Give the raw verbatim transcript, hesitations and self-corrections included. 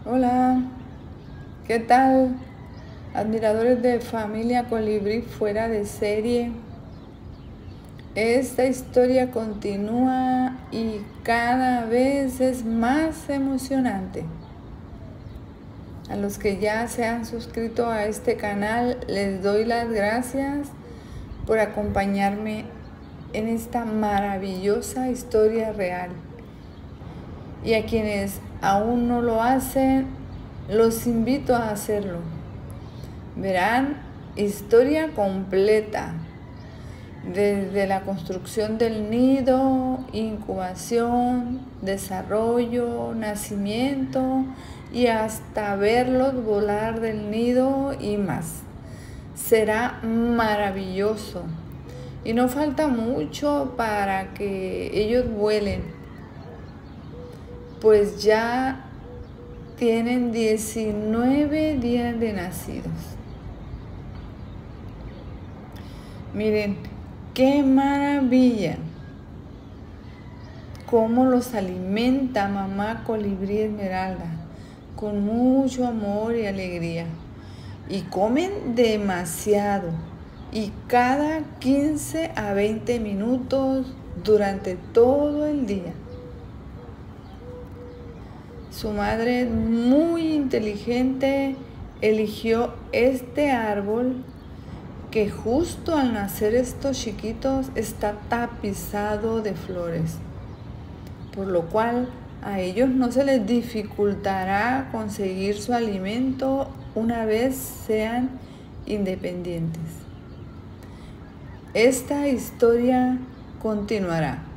Hola, ¿qué tal? Admiradores de Familia Colibrí fuera de serie. Esta historia continúa y cada vez es más emocionante. A los que ya se han suscrito a este canal, les doy las gracias por acompañarme en esta maravillosa historia real. Y a quienes aún no lo hacen, los invito a hacerlo. Verán historia completa, desde la construcción del nido, incubación, desarrollo, nacimiento y hasta verlos volar del nido y más. Será maravilloso y no falta mucho para que ellos vuelen, pues ya tienen diecinueve días de nacidos. Miren, qué maravilla, cómo los alimenta mamá colibrí esmeralda, con mucho amor y alegría. Y comen demasiado, y cada quince a veinte minutos durante todo el día. Su madre, muy inteligente, eligió este árbol que justo al nacer estos chiquitos está tapizado de flores, por lo cual a ellos no se les dificultará conseguir su alimento una vez sean independientes. Esta historia continuará.